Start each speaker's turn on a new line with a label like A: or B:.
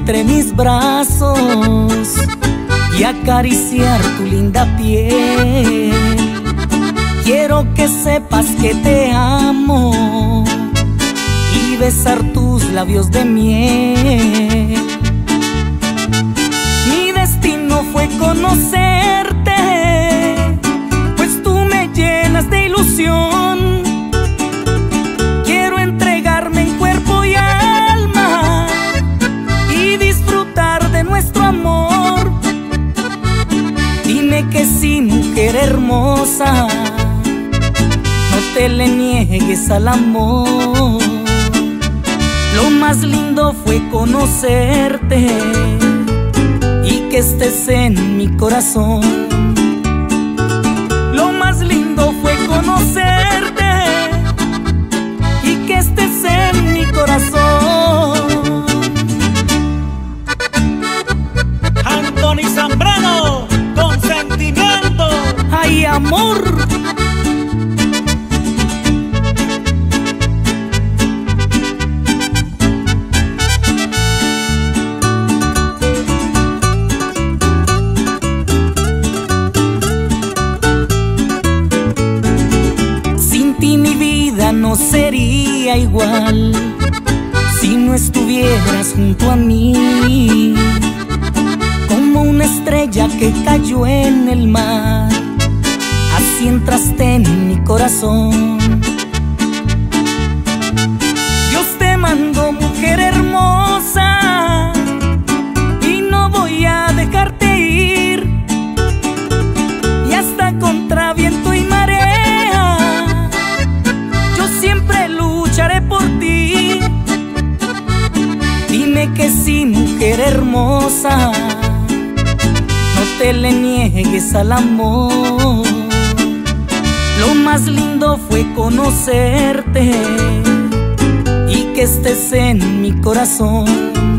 A: entre mis brazos y acariciar tu linda piel. Quiero que sepas que te amo y besar tus labios de miel. Mi destino fue conocerte, pues tú me llenas de ilusión. Quiero entregarme en cuerpo y alma y disfrutar de nuestro amor. Dime que sí, mujer hermosa, no te le niegues al amor. Lo más lindo fue conocerte y que estés en mi corazón. Lo más lindo fue conocerte y que estés en mi corazón.
B: Anthony Zambrano, con sentimiento.
A: ¡Ay, amor! Mi vida no sería igual si no estuvieras junto a mí. Como una estrella que cayó en el mar, así entraste en mi corazón. Dios te mandó, mujer hermosa, y no voy a dejarte ir. Y hasta contra viento y marea lucharé por ti. Dime que sí, mujer hermosa, no te le niegues al amor. Lo más lindo fue conocerte y que estés en mi corazón.